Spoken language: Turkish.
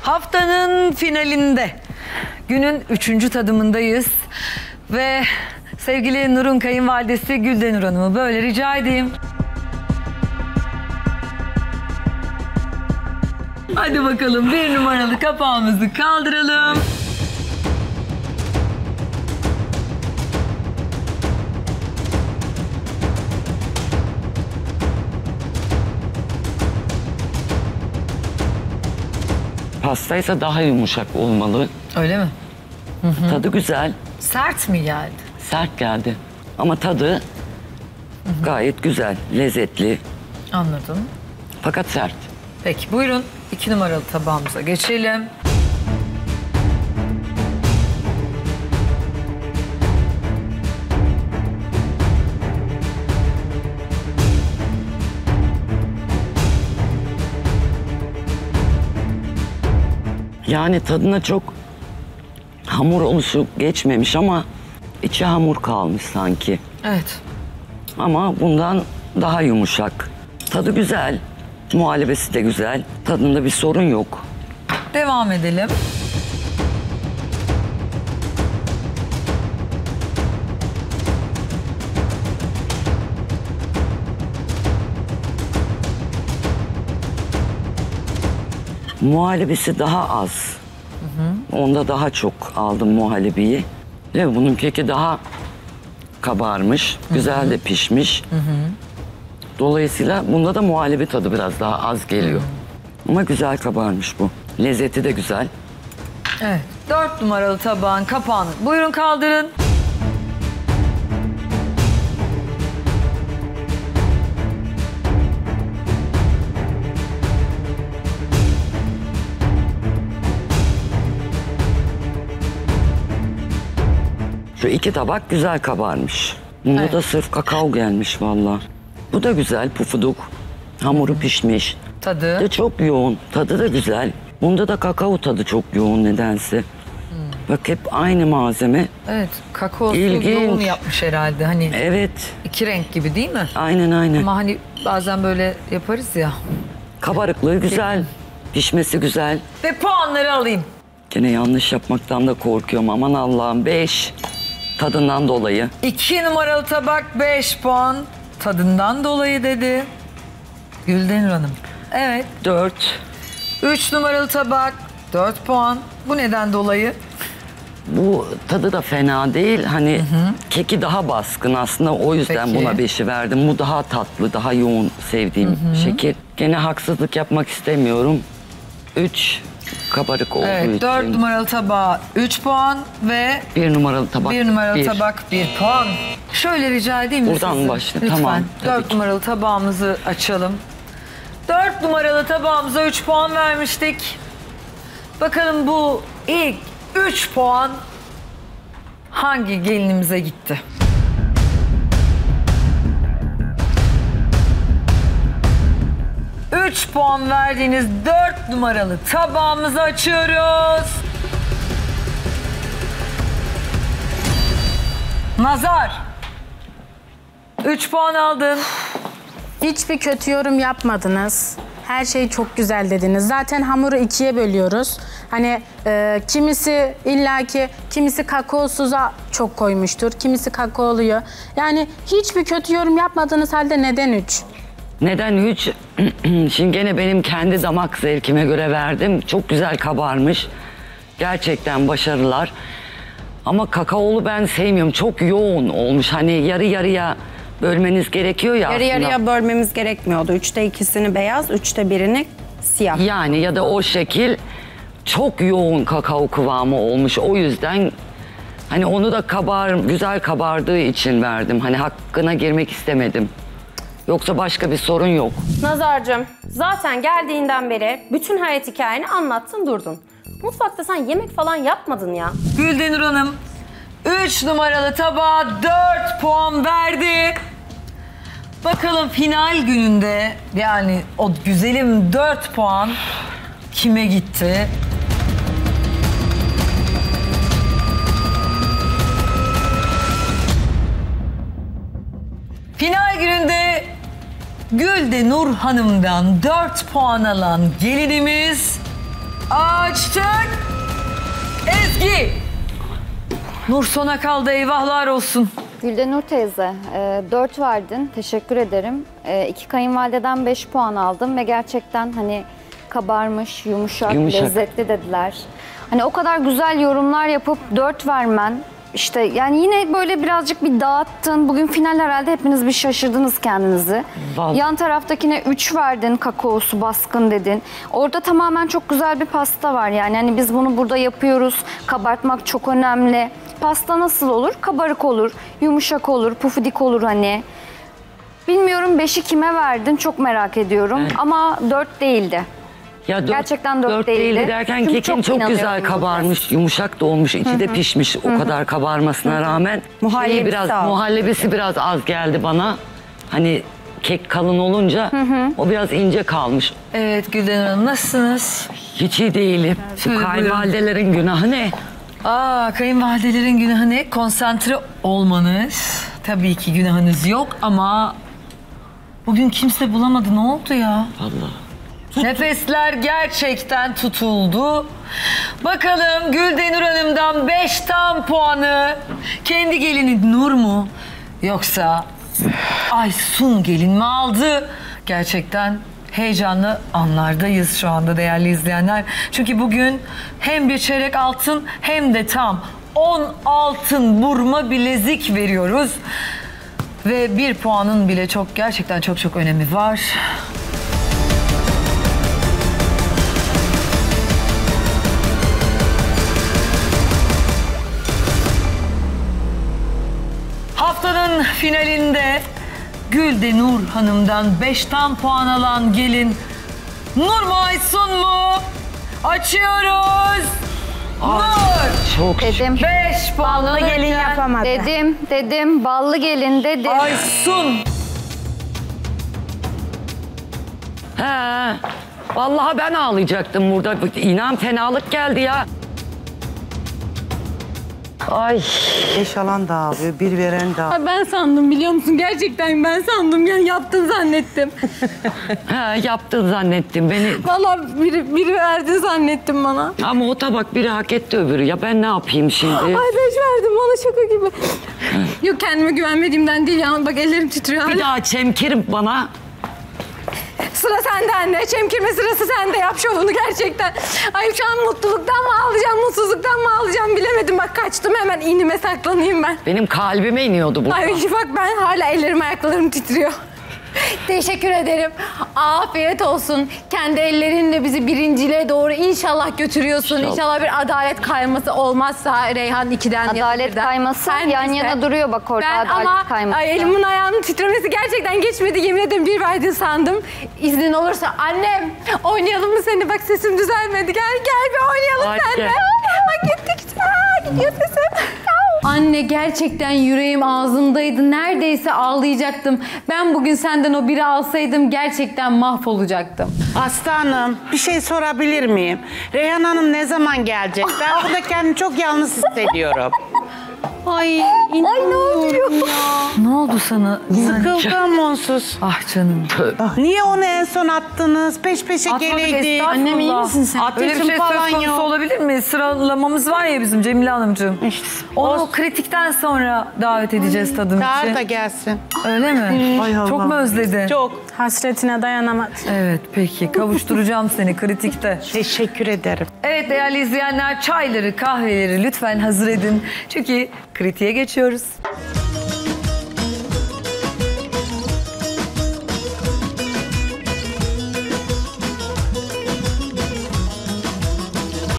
Haftanın finalinde günün 3. tadımındayız ve sevgili Nur'un kayınvalidesi Güldenur Hanım'ı böyle rica edeyim. Hadi bakalım 1 numaralı kapağımızı kaldıralım. Pastaysa daha yumuşak olmalı. Öyle mi? Hı-hı. Tadı güzel. Sert mi geldi? Sert geldi. Ama tadı gayet güzel, lezzetli. Anladım. Fakat sert. Peki buyurun 2 numaralı tabağımıza geçelim. Yani tadına çok hamur oluşu geçmemiş ama içi hamur kalmış sanki. Evet. Ama bundan daha yumuşak. Tadı güzel. Muhallebesi de güzel. Tadında bir sorun yok. Devam edelim. Muhallebisi daha az. Onda daha çok aldım muhallebiyi. Ve bunun keki daha kabarmış. Güzel de pişmiş. Dolayısıyla bunda da muhallebi tadı biraz daha az geliyor. Ama güzel kabarmış bu. Lezzeti de güzel. Evet. 4 numaralı tabağın kapağını buyurun kaldırın. Şu 2 tabak güzel kabarmış. Bunda Evet. da sırf kakao gelmiş vallahi. Bu da güzel, pufuduk. Hamuru pişmiş. Tadı. De çok yoğun. Tadı da güzel. Bunda da kakao tadı çok yoğun nedense. Bak hep aynı malzeme. Evet. Kakaosu İlginç. yoğun yapmış herhalde. Hani Evet. 2 renk gibi değil mi? Aynen. Ama hani bazen böyle yaparız ya. Kabarıklığı güzel. Pişmesi güzel. Ve puanları alayım. Gene yanlış yapmaktan da korkuyorum. Aman Allah'ım 5. Tadından dolayı. 2 numaralı tabak 5 puan. Tadından dolayı dedi Güldenur Hanım. Evet. 4. 3 numaralı tabak 4 puan. Bu neden dolayı? Bu tadı da fena değil. Hani keki daha baskın aslında. O yüzden Peki. buna 5'i verdim. Bu daha tatlı, daha yoğun sevdiğim şekil. Gene haksızlık yapmak istemiyorum. 3 kabarık olduğu Evet, için. 4 numaralı tabağa 3 puan ve 1 numaralı tabak. 1 numaralı bir. tabak 1 puan. Şöyle rica edeyim mi Buradan sizi? başla, Lütfen. tamam, tabii 4 ki. numaralı tabağımızı açalım. 4 numaralı tabağımıza 3 puan vermiştik. Bakalım bu ilk 3 puan hangi gelinimize gitti? Üç puan verdiğiniz 4 numaralı tabağımızı açıyoruz. Nazar. 3 puan aldın. Hiçbir kötü yorum yapmadınız. Her şey çok güzel dediniz. Zaten hamuru 2'ye bölüyoruz. Hani kimisi illaki, kimisi kakaosuza çok koymuştur. Kimisi kakaoluyor. Yani hiçbir kötü yorum yapmadığınız halde neden 3? Neden 3? Şimdi gene benim kendi damak zevkime göre verdim. Çok güzel kabarmış. Gerçekten başarılar. Ama kakaolu ben sevmiyorum. Çok yoğun olmuş. Hani yarı yarıya bölmeniz gerekiyor ya Yarı aslında. yarıya bölmemiz gerekmiyordu. 3'te 2'sini beyaz, 3'te 1'ini siyah. Yani ya da o şekil çok yoğun kakao kıvamı olmuş. O yüzden hani onu da güzel kabardığı için verdim. Hani hakkına girmek istemedim. Yoksa başka bir sorun yok. Nazar'cığım, zaten geldiğinden beri bütün hayat hikayeni anlattın durdun. Mutfakta sen yemek falan yapmadın ya. Güldenur Hanım 3 numaralı tabağa 4 puan verdi. Bakalım final gününde yani o güzelim 4 puan kime gitti? Final gününde Güldenur Hanım'dan 4 puan alan gelinimiz Açtık. Ezgi. Nur sona kaldı, eyvahlar olsun. Güldenur teyze, 4 verdin. Teşekkür ederim. 2 kayınvalideden 5 puan aldım ve gerçekten hani kabarmış, yumuşak, lezzetli dediler. Hani o kadar güzel yorumlar yapıp 4 vermen, işte yani yine böyle birazcık bir dağıttın. Bugün final herhalde hepiniz bir şaşırdınız kendinizi. Vallahi. Yan taraftakine 3 verdin, kakaosu baskın dedin. Orada tamamen çok güzel bir pasta var yani. Hani biz bunu burada yapıyoruz, kabartmak çok önemli. Pasta nasıl olur? Kabarık olur, yumuşak olur, pufidik olur hani. Bilmiyorum 5'i kime verdin çok merak ediyorum ama 4 değildi. Ya Gerçekten dört değildi. değildi derken Çünkü kekin çok güzel inanıyorum kabarmış, yumuşak da olmuş, içi de pişmiş o kadar kabarmasına rağmen. Muhallebisi az. Muhallebisi biraz az geldi bana. Hani kek kalın olunca o biraz ince kalmış. Evet Gülden Hanım, nasılsınız? Hiç iyi değilim. Şöyle Bu kayınvalidelerin günahı ne? Kayınvalidelerin günahı ne? Konsantre olmanız. Tabii ki günahınız yok ama bugün kimse bulamadı. Ne oldu ya? Vallahi. Nefesler gerçekten tutuldu. Bakalım Güldenur Hanım'dan 5 tam puanı kendi gelini Nur mu? Yoksa Aysun gelin mi aldı? Gerçekten heyecanlı anlardayız şu anda değerli izleyenler. Çünkü bugün hem bir çeyrek altın hem de tam 10 altın burma bilezik veriyoruz. Ve 1 puanın bile gerçekten çok önemi var. Haftanın finalinde Güldenur Hanım'dan 5 tam puan alan gelin Nur mu Aysun mu? Açıyoruz. Nur. Çok Dedim. 5 puan Ballı gelin alırken yapamadı. Dedim, ballı gelin dedim. Aysun. He. Vallahi ben ağlayacaktım burada. İnan fenalık geldi ya. Ay. 5 alan da ağlıyor, 1 veren de ağlıyor. Ay ben sandım biliyor musun? Gerçekten ben sandım yani yaptın zannettim. He, yaptın zannettim beni. Vallahi biri verdi zannettim bana. Ama o tabak biri hak etti öbürü. Ya ben ne yapayım şimdi? Ay 5 verdim bana şaka gibi. Yok kendime güvenmediğimden değil ya. Bak ellerim titriyor. Bir daha çemkir bana. Sıra sende anne. Çemkirme sırası sende. Yap şovunu gerçekten. Ay şu an mutluluktan mı ağlayacağım, mutsuzluktan mı ağlayacağım bilemedim. Bak kaçtım hemen inime saklanayım ben. Benim kalbime iniyordu bu. Ay bak ben hala ellerim ayaklarım titriyor. Teşekkür ederim. Afiyet olsun. Kendi ellerinle bizi birinciliğe doğru inşallah götürüyorsun. İnşallah. İnşallah bir adalet kayması olmazsa Reyhan 2'den. Adalet kayması yan yana duruyor bak orada adalet kayması. Ay, elimin ayağımın titremesi gerçekten geçmedi. Yemin ederim 1 verdin sandım. İznin olursa annem oynayalım mı seni? Bak sesim düzelmedi. Gel bir oynayalım Ay, seninle. gel. Bak gittikçe gidiyor sesim. Anne gerçekten yüreğim ağzımdaydı. Neredeyse ağlayacaktım. Ben bugün senden o biri alsaydım gerçekten mahvolacaktım. Aslanım, bir şey sorabilir miyim? Reyhan Hanım ne zaman gelecek? Ben burada kendimi çok yalnız hissediyorum. Ay inanmıyorum ya. Ne oldu sana? Sıkıldım onsuz. Ah canım. Niye onu en son attınız? Peş peşe Atmadık, geleydik. estağfurullah. Annem iyi misin sen? Öyle bir Ateşim şey söz falan konusu yok. olabilir mi? Sıralamamız var ya bizim Cemile Hanımcığım. İşte, Onu kritikten sonra davet edeceğiz tadım Çağır da için. gelsin. Öyle mi? Ay Allah. Çok mu özledin? Çok. Hasretine dayanamadım. Evet peki kavuşturacağım seni kritikte. Teşekkür ederim. Evet değerli izleyenler çayları kahveleri lütfen hazır edin. Çünkü kritiğe geçiyoruz.